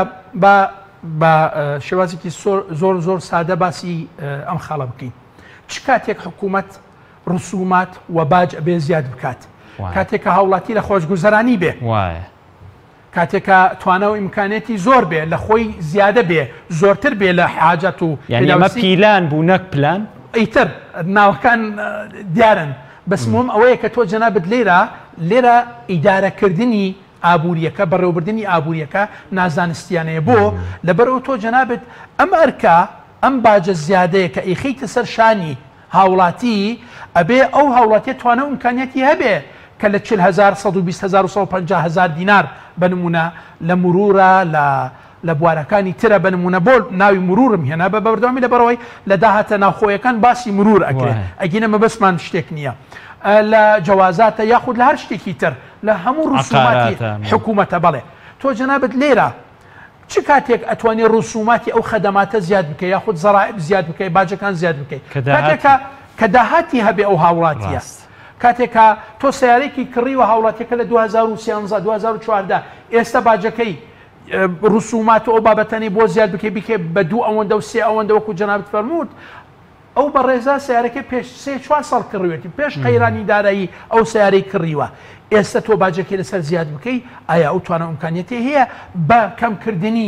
بە شێوازێکی زۆر زۆر سادە باسی ئەم خاڵە بکەین چ کاتێک حکوومەت ڕسومات و باج ئەبێ زیاد بکات کاتێککە هاوڵاتی لە خۆشگوزەرانی بێ وایە کاتێکە توانە و ئیمکانێتی زۆر بێ لە خۆی زیادە بێ زۆرتر بێ لە حاجەت و ئەمە پیلان بوو نەک پلان ئیتر ناوەکان دیارن بەسمم ئەوەیە کە تۆ جەنابەت لێرە لێرە ئیدارەکردنی ئابووریەکە بەڕێوەبردننی ئابووریەکە نازانستیانەیە بۆ لەبەرەوە تۆ جەنابەت ئەم ئەرکە ئەم باجە زیادەیە کە ئیخیتە سەر شانی هاوڵاتی ئەبێ ئەو هاوڵاتیە توانە و ئیمکانیەتی هەبێ کە لە چل هەزار سەد و بیست هەزار و سەد و پەنجا هەزار دینار بنمونە لە مرورە لە لە بوارەکانی ترە بنمونە بۆ ناوی مرورم هێنا بە بەردەوامی لەبەرەوەی لە داهاتە ناوخۆیەکان باسی مرور ئەکرێت ئەگینە مەبەستمان شتێک نییە لە جوازاتە یاخود لە هەر شتێکی تر لە هەموو ڕسوماتی حکوومەتە بەڵێ تۆ جەنابەت لێرە چ کاتێک ئەتوانێت ڕسوماتی ئەو خەدەماتە زیاد بکەی یاخود زەڕائب زیاد بکەی باجەکان زیاد بکەی کاتێکە کە داهاتی هەبێ ئەو هاوڵاتیە کاتێکە تۆ سیارێکی کڕیوە هاوڵاتیەکە لە دو هەزار و سیانزە دو هەزار و چواردە ئێستا باجەکەی ڕسومات ئەو بابەتەنی بۆ زیاد بکەی بکێ بە دوو ئەوەندە و سێ ئەوەندە وەکو جەنابەت فەرمووت ئەو بە ڕێزا سیارەکەی پێش سێ چوار ساڵ کڕوێتی پێش قەیرانی دارایی ئەو سیارەی کڕیوە ئێستا تۆ باجەکەی لەسەر زیاد بکەی ئایا ئەو توانە ئیمکانیەتی هەیە بە کەمکردنی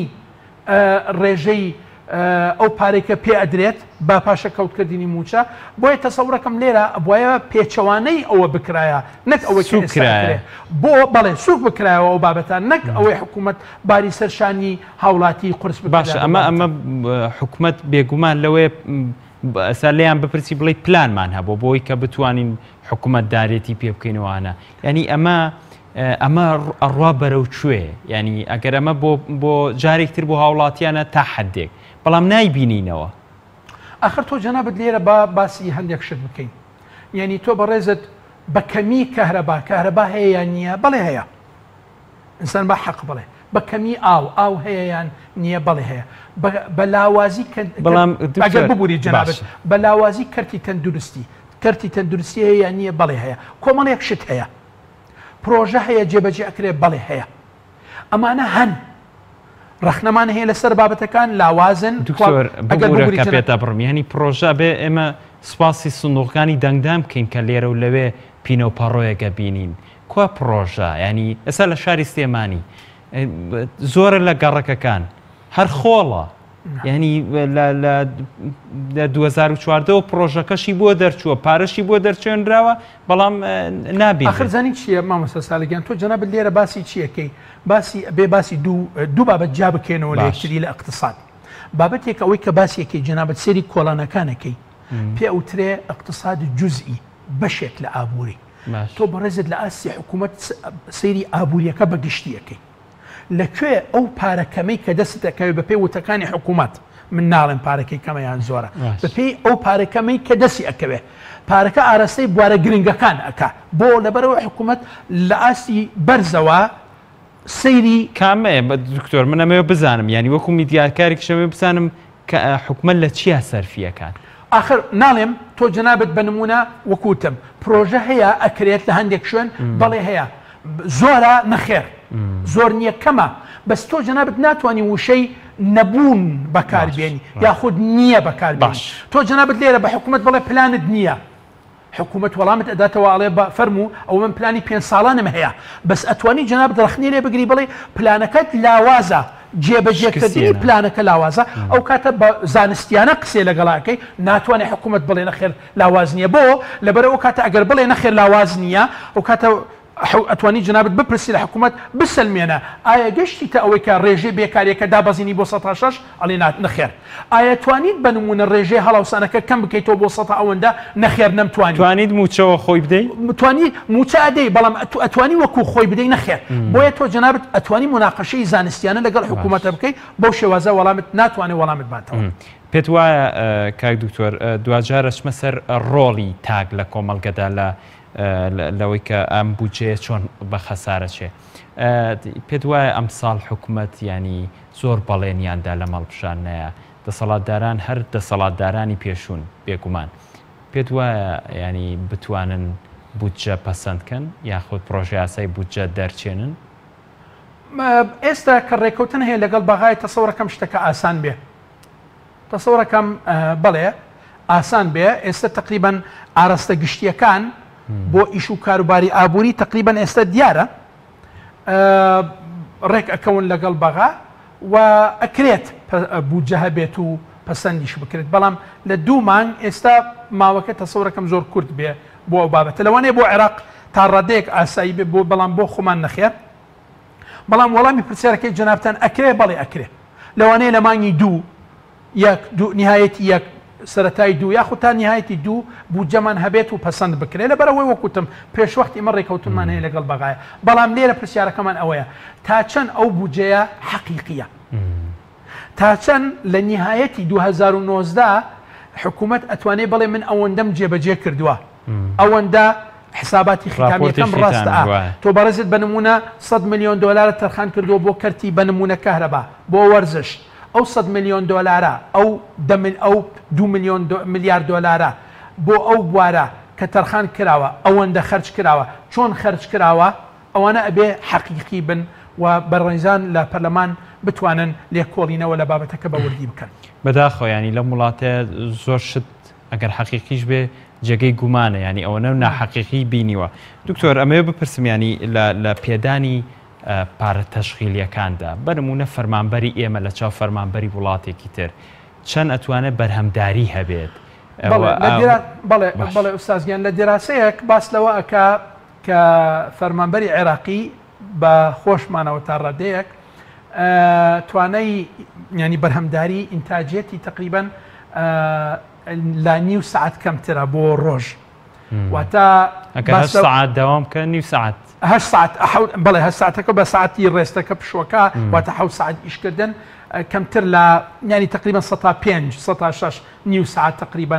ڕێژەی ئەو پارێکە پێ ئەدرێت با پاشە کەوتکردنی موچە بۆیە تەسەوڕەکەم لێرە بۆیە پێچەوانەی ئەوە بکرایە نەک ئەوەی بۆ بەڵێ سوک بکرایەوە ئەو بابەتان نەک ئەوەی حکوومەت باری سەرشانی هاوڵاتی قرس باشە ئەمە ئەمە حکوومەت بێگومان لەوەیە ئەسا لێیان بپرسی بڵێ پلانمان هەبوو بۆی کە بتوانین حکوومەت دارێتی پێ بکەینەوەوانە ینی ئەمە ئەمە ئەڕوا بەرەو کوێ ینی ئەگەر ئەمە بۆ جارێکتر بۆ هاوڵاتیانە تا حدێک بەڵام نایبینینەوە ئەخر تۆ جەنابەت لێرە با باسی هەندێک شت بکەین یعنی تۆ بەڕێزت بە کەمی کەهرەبا کەهرەبا هەیە یان نییە بەڵێ هەیە ئینسان بە حەق بڵێ بە کەمی ئاو ئاو هەیە یان نییە بەڵێ هەیە بە لاوازی بەڵام ببووری جەنابەت بە لاوازی کەرتی تەندروستی کەرتی تەندروستی هەیە یان نییە بەڵێ هەیە کۆمەڵێک شت هەیە پرۆژە هەیە جێبەجێ ئەکرێ بەڵێ هەیە ئەمانە هەن ڕخنەمان هەیە لەسەر بابەتەکان لاوازن ئەگەر پێتا بڕمیانی پرۆژە بێ ئێمە سوپاسی سندوقەکانی دەنگدام بکەین کە لێرە و لەوێ پینۆپەڕۆیەکە بینین کوا پرۆژە ینی ئێستا لە شاری سلێمانی زۆرە لە گەڕەکەکان هەر خۆڵە ینی لە دوو هەزار و چواردەوە پرۆژەکەشی بۆ دەرچووە پارەشی بۆ دەرچێنراوە بەڵام نابێت ئاخرزانی چییە مامۆستا ساڵگیان تۆ جەنابەت لێرە باسی چیەکەی باسی بێ باسی دوو بابەت جا بکەێنەوە لە یەکتری لە اقتصاد بابەتێک ئەوەی کە باسیەکەی جەنابەت سێری کۆڵانەکانەکەی پێ ئەوترێ اقتصاد جوزئی بەشێک لە ئابووری تۆ بەڕێزت لە ئاسی حکوومەت سەیری ئابووریەکە بە گشتیەکەی لەکوێ ئەو پارەکەمەی کە دەست دەکەوێت بە پێی وتەکانی حکوومەت من ناڵێن پارەکەی کەمەیان زۆرە بە پێی ئەو پارەکەمەی کە دەستی ئەکەوێ پارەکە ئاراستەی بوارە گرنگەکان ئەکا بۆ لەبەرەوە حکوومەت لە ئاسی بەرزەوە سەیری کامەیە بە دکتۆر من ئەمەوە بزانم ینی وەکو میدیاکارێک شەوێ بزانم کە حکوومەت لە چیا سەرفیەکان آخر ناڵێم تۆ جەنابەت بە نمونە وەکوتم پرۆژە هەیە ئەکرێت لە هەندێک شوێن بەڵێ هەیە زۆرە نەخێر زۆر نییە کەمە بەس تۆ جەنابەت ناتوانانی وشەی نەبوون بەکاربێنی یاخود نییە بەکارباش تۆ جەنابەت لێرە بە حکوومەت بڵێ پلانت نییە حکوومەت وەڵامت ئەداتەوە ئاڵێ بە فەرموو ئەو من پلانی پێنج ساڵانم هەیە بەس ئەتوانی جەنابەت ڕخنی لێ بگری بڵێ پلانەکەت لاوازە جێبەجێکردنی پلانەکە لاوازە ئەو کاتە بە زانستیانە قسێ لەگەڵاکەی ناتوانێت حکوومەت بڵێ نەخێر لاواز نییە بۆ لەبەر ئەو کاتە ئەگەر بڵێ نەخێر لاواز نییە ئەو کاتە ئەتوانی جنابەت بپرسی لە حکوومەت بسەلمێنە ئایا گەشتی تا ئەوەی کە ڕێژەی بێکاریەکە دابەزینی بۆ سەد و شەش ئەڵێ نەخێر ئایا توانیت بە نمونە ڕێژەی هەڵاوسانەکە کەم بکەیتەوە بۆ سەد ئەوەندە نەخێر نەمتوانی توانیت موچەوە خۆی بدەیت توانی موچە ئەدەی بەڵام ئەتوانی وەکو خۆی بدەی نەخێر بۆیە تۆ جنابەت ئەتوانی مناقەشەی زانستیانە لەگەڵ حکوومەتە بکەیت بەو شێوازە وەڵامت ناتوانێت وەڵامت باتەوە پێت وایە کاک دکتۆر دوجارە چمە سەر ڕۆڵی تاک لە کۆمەڵگەدا لە لەوەی کە ئەم بودجێ چۆن بە خەسارە چێ پێت وایە ئەم ساڵ حکوومەت ینی زۆر بەڵێنیاندا لە مەڵپشانەیە دەسەڵاتداران هەر دەسەڵاتدارانی پێشوون بێگومان پێت وایە ینی بتوانن بودجە پەسەندکەن یاخود پرۆژه یاسای بودجە دەرچێنن ئێستا کە ڕێکەوتن هەیە لەگەڵ بەغای تەسەوڕەکەم شتەکە ئاسان بێ تەسەوڕەکەم بڵێ ئاسان بێ ئێستا تقریبان ئاراستە گشتیەکان بۆ ئیش و کاروباری ئابووری تقریبان ئێستا دیارە ڕێک ئەکەون لەگەڵ بەغا و ئەکرێت بودجە هەبێت و پەسەندیش بکرێت بەڵام لە دوو مانگ ئێستا ماوەکە تەسەوڕەکەم زۆر کورت بێ بۆ ئەو بابەتە لەوانەیە بۆ عێراق تا ڕادەیەک ئاسایی بێ بۆ بەڵام بۆ خۆمان نەخێر بەڵام وەڵامی پرسیارەکەی جەنابتان ئەکرێ بەڵێ ئەکرێ لەوانەیە لە مانگی دوو یەک نهایەتی یەک سەرەتای دوو یاخود تا نهایەتی دوو بودجەمان هەبێت و پەسەند بکرێت لەبەرەوەی وەکوتم پێشوەختی ئمە ڕێکەوتنمان هەیە لەگەڵ بەغایە بەڵام لێرە پرسیارەکەمان ئەوەیە تا چەند ئەو بودجەیە حەقیقیە تا چەند لە نهایەتی دوو هەزار و نۆزدە حکوومەت ئەتوانێت بڵێ من ئەوەندەم جێبەجێ کردووە ئەوەندە حساباتی ختامیەکەم ڕاستە تۆ بەڕێزت بە نمونە سەد ملیۆن دۆلارە تەرخان کردووە بۆ کەرتی بە نمونە کەهرەبا بۆ وەرزش ئەو سەد ملیۆن دۆلارە ئەو ئەو دو ملیۆن ملیارد دۆلارە بۆ ئەو بوارە کە تەرخان کراوە ئەوەندە خەرج کراوە چۆن خەرج کراوە ئەوانە ئەبێ حەقیقی بن و بەڕێزان لە پەرلەمان بتوانن لێکۆڵینەوە لە بابەتەکە بە وردی بکەن بەداخۆ ینی لە وڵاتە زۆر شت ئەگەر حەقیقیش بێ جێگەی گومانە ینی ئەوەنە ناحەقیقی بینیوە دکتۆر ئەمەوە بپرسم ینی لە پێدانی پارە تەشخیلیەکاندا بەنمونە فەرمانبەری ئێمە لە چاو فەرمانبەری وڵاتێکی تر چەند ئەتوانێت بەرهەمداری هەبێت بەڵێ ئوستازگیان لە دیراسەیەک باس لەوە ئەکا کە فەرمانبەری عێراقی بە خۆشمانەوە تا ڕادەیەک توانای ینی بەرهەمداری ئینتاجێتی تقریبان لا نیو سعات کەمترە بۆ ڕۆژ واتە سعات داوام کە نیو سعات هەشت ساعت بەڵێ هەشت ساعتەکە بە ساعتی ڕێستەکە پشوەکە واتە حەوت ساعت ئیشکردن کەمتر لە ینی تقریبان سەد و پێنج سەد و شەش نیو ساعت تقریبان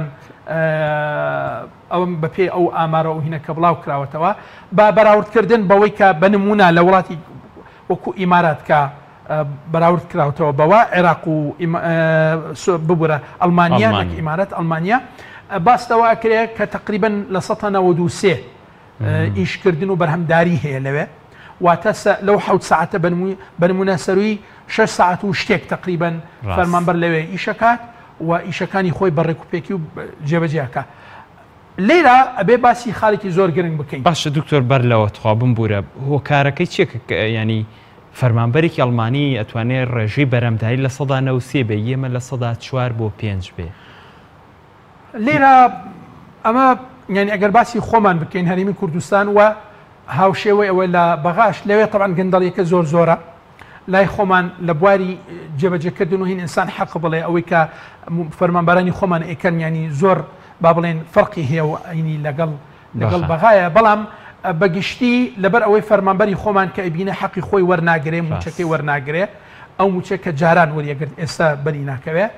ئەوم بەپێ ئەو ئامارە و هینەکە بڵاو کراوەتەوە با بەراوردکردن بەوەی کە بە نمونە لە وڵاتی وەکو ئیمارات کە بەراورد کراوەتەوە بەوە عێراق و ببوورە ئەڵمانیا نەک ئیمارەت ئەڵمانیا باستەوە ئەکرێت کە تقریبان لە سەد و نەوەد و سێ ئیشکردن و بەرهەمداری هەیە لەوێ واتە لەو حەوت ساعتە بەنمونە سەروی شەش ساعت و شتێک تقریبان فەرمانبەر لەوێ ئیشەکات و ئیشەکانی خۆی بەڕێکوپێکی و جێبەجێەکە لێرە ئەبێ باسی خاڵێکی زۆر گرنگ بکەین. باشە دکتۆر بەر لەوە تخوا بمبورە هۆکارەکەی چێکە ینی فەرمانبەرێکی ئەڵمانی ئەتوانێت ڕێژەی بەرەمداری لە سەدا نەوسێ بێ ئێمە لە سەدا چوار بۆ پێنج بێ. لێرە ئەمە یعنی ئەگەر باسی خۆمان بکەین هەرێمی کوردستان و هاوشێوەی ئەوە لە بەغاش لەوێ طبعاً گەندەڵیەکە زۆر زۆرە لای خۆمان لە بواری جێبەجێکردن و هین ئینسان حەق بڵێ ئەوەی کە فەرمانبەرانی خۆمان ئەیکەن ینی زۆر با بڵێن فەرقی هەیە و ئەینی لەگەڵ لەگەڵ بەغایە بەڵام بەگشتی لەبەر ئەوەی فەرمانبەری خۆمان کە ئەبینە حەقی خۆی وەرناگرێ موچەکەی وەرناگرێ ئەو موچێکە جاران وەریەگرت ئێستا بەری ناکەوێ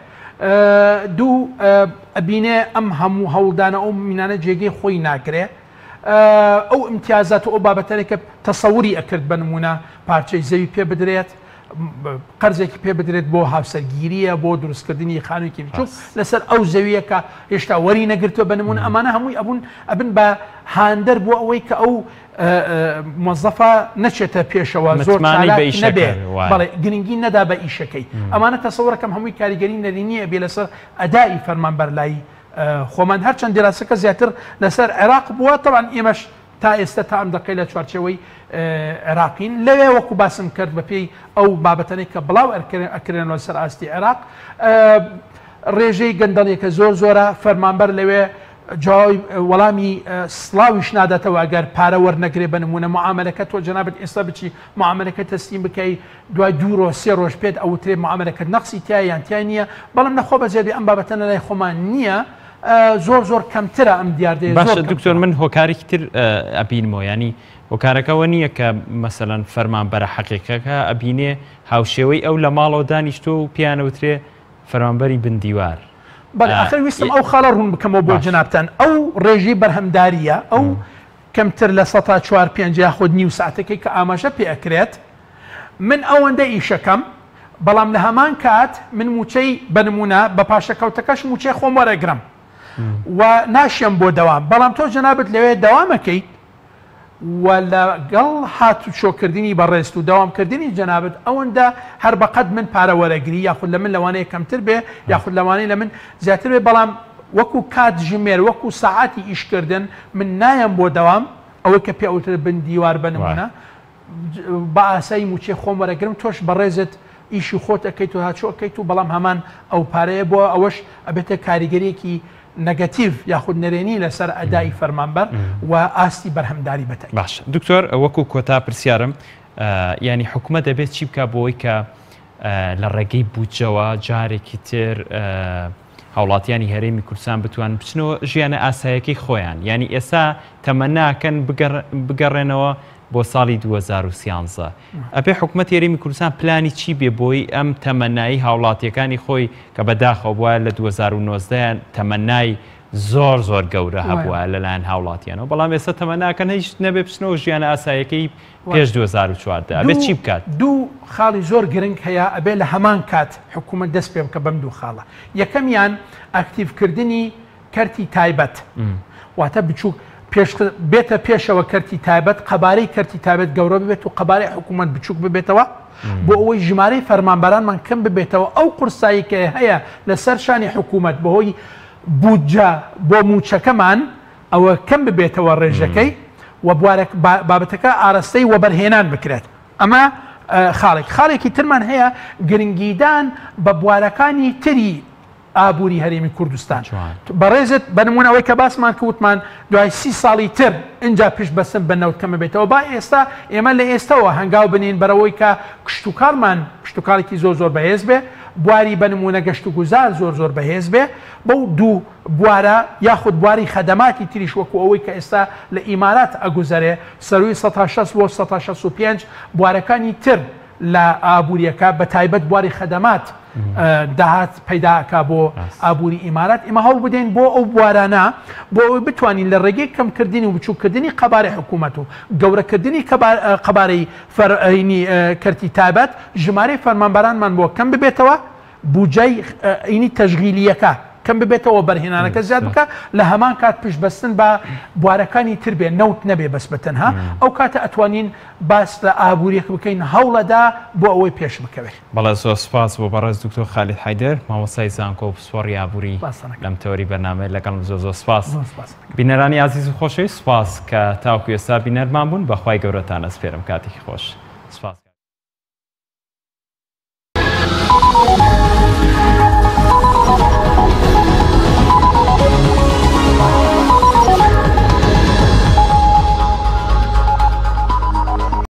دوو ئەبینێ ئەم هەموو هەوڵدانە ئەو مینانە جێگەی خۆی ناگرێ ئەو امتیازات و ئەو بابەتەنێکە تەسەوری ئەکرد بە نمونە پارچەی زەوی پێ بدرێت قەرزێکی پێ بدرێت بۆ هاوسەرگیریە بۆ دروستکردنی خانوویەکی بچووک لەسەر ئەو زەویەکە هێشتا وەری نەگرتووە بە نمونە ئەمانە هەمووی ئەبوون ئەبن بە هاندەر بۆ ئەوەی کە ئەو مۆزەفە نەچێتە پێشەوە زۆر نەبێ بەڵێ گرنگی نەدا بە ئیشەکەی ئەمانە تەسەوڕەکەم هەمووی کاریگەری نەرینیە بێ لەسەر ئەدای فەرمانبەر لای خۆمان هەرچەند دیراسەکە زیاتر لەسەر عێراق بووە طبعاً ئێمەش تا ئێستا تا ئەم دەقەی لە چوارچێوەی عێراقین لەوێ وەکو باسم کرد بە پێی ئەو بابەتەنەی کە بڵاو ئەکرێنەوە سەر ئاستی عێراق ڕێژەی گەندەڵیەکە زۆر زۆرە فەرمانبەر لەوێ جای وەڵامی سڵاویش ناداتەوە ئەگەر پارە وەرنەگرێ بە نمونە معاملەکە تۆ جەنابەت ئێستا بچی معاملەکە تەسلیم بکەی دوای دوو ڕۆژ سێ ڕۆژ پێت ئەوترێ معاملەکە نەقسی تیا یان تیا نییە بەڵام نەخۆ بەجێبێ ئەم بابەتەنە لای خۆمان نییە زۆر زۆر کەمترە ئەم دیاردەیە. باشە دکتۆر من هۆکارێکی تر ئەبینمەوە ینی هۆکارەکەەوە نییە کە مەسەلەن فەرمانبەرە حەقیقەکە ئەبینێ هاوشێوەی ئەو لە ماڵەوە دانیشتۆ و پیانەوترێ فەرمانبەری بندیوار. بەڵێ ئاخر ویستم ئەو خاڵە ڕوون بکەمەوە بۆ جەنابتان ئەو ڕێژەی بەرهەمداریە ئەو کەمتر لە سە تا چوار پێنج یاخود نیو ساعتەکەی کە ئاماژە پێ ئەکرێت من ئەوەندە ئیشەکەم بەڵام لە هەمان کات من موچەی بەنمونە بە پاشەکەوتەکەش موچەی خۆم وەرەگرم و ناشێم بۆ دەوام بەڵام تۆ جەنابەت لەوێ دەوامەکەیت و لەگەڵ هاتو چۆکردنی بەڕێست و داوامکردنی جەنابەت ئەوەندە هەر بەقەد من پارە وەرەگری یاخود لە من لەوانەیە کەمتر بێ یاخود لەوانەیە لە من زیاتر بێ بەڵام وەکو کات ژمێر وەکو ساعاتی ئیشکردن من نایەم بۆ دەوام ئەوەی کە پێوتر بن دیوار بنمونە بە ئاسایی موچێ خۆم وەرەگرم تۆش بەڕێزت ئیشی خۆت ئەەکەیت و هاچۆکەیت و بەڵام هەمان ئەو پارەیە بۆ ئەوەش ئەبێتە کاریگەریەکی نەگەتیڤ یاخود نەرێنی لەسەر ئەدای فەرمانبەر و ئاستی بەرهەمداری بەتای. باش دکتۆر وەکو کۆتا پرسیارم ینی حکومە دەبێت چی بکە بۆی کە لە ڕێگەی بودجەوە جارێکی تر هاوڵاتیانی هەرێمی کوردستان بتوان بچنەوە ژیانە ئاسایەکەی خۆیان ینی ئێستا تەمەناکەن بگەڕێنەوە بۆ ساڵی دوو هەزار و سیانزە ئەبێ حکومەت هەرێمی کوردستان پلانی چی بێ بۆی ئەم تەمەنایی هاوڵاتیەکانی خۆی کە بەداخەوە بووە لە دوو هەزار و نۆزدە تەمەنای زۆر زۆر گەورە هەبووە لەلایەن هاوڵاتیانەوە بەڵام ئێستا تەمەناکەن هیچ نەبێ بچنەوە ژیانە ئاسایەکەی پێش دوو هەزار و چواردە ئەبێ چی بکات؟ دوو خاڵی زۆر گرنگ هەیە ئەبێ لە هەمان کات حکومەت دەست پێ بکە بەم دوو خاڵە یەکەمیان ئاکتیڤکردنی کەرتی تایبەت واتە بچووک بێتە پێشەوە کەرتی تایبەت قەبارەی کەرتی تایبەت گەورە ببێت و قەبارەی حکوومەت بچووک ببێتەوە بۆ ئەوەی ژمارەی فەرمانبەرانمان کەم ببێتەوە ئەو قورسایی کە هەیە لەسەر شانی حکوومەت بەهۆی بودجە بۆ موچەکەمان ئەوە کەم ببێتەوە ڕێژەکەی و بابەتەکە ئاراستەی وەبەرهێنان بکرێت ئەمە خاڵێک خاڵێکی ترمان هەیە گرنگیدان بە بوارەکانی تری ئابووری هەرێمی کوردستان بەڕێزت بەنمونەوەی کە باسمان کەوتمان دوای سی ساڵی تر اینجا پیش بەسم بنەوتکەمە بێتەوە با ئێستا ئێمە لە ئێستاەوە هەنگاو بنین بەرەوەی کە کشتتوکارمان کشتتوکارێکی زۆر زۆر بەهێز بێ بواری بەنمونە گەشت و گوزار زۆر زۆر بەهێز بێ بەو دوو بوارە یاخود بواری خەدەماتی تریش وەکو ئەوەی کە ئێستا لە ئیمارات ئەگوزارێ سەروی سە تا شەش بۆ سە تا شەش و پێنج بوارەکانی تر لە ئابوووریەکە بە تایبەت بواری خەدەمات داهات پەیداکە بۆ ئابووری ئیمارات ئێمە هەوڵ بدەین بۆ ئەو بوارانە بۆ ئەوی بتوانین لە ڕێگەی کەمکردنی و بچووکردنی قەبارەی حکوومەت و گەورەکردنی قەبارەی فەرعینی کەرتی تایبەت ژمارەی فەرمانبەرانمان بۆ کەم ببێتەوە بودجەی ئینی تەشغیلیەکە کەم ببێتەوە بەرهێنانەکە زیاد بکە لە هەمان کات پشتبەستن بە بوارەکانی تر بێ نەوت نەبێ بەس بەتەنها ئەو کاتە ئەتوانین باس لە ئابوووریەک بکەین هەوڵەدا بۆ ئەوەی پێش بکەوێت. بەڵێ زۆر سپاس بۆ بەڕێز دکتۆر خالید حەیدەر مامۆستای زانکۆ و پسپۆڕی ئابووری لەم تەوەری بەرنامەیە لەگەڵم زۆر زۆر سپاس. بینەرانی عزیز و خۆشەویست سپاس کە تاوەکو ئێستا بینەرمان بوون بەخوای گەورەتان ئەسپێرم کاتێکی خۆش. سپاس.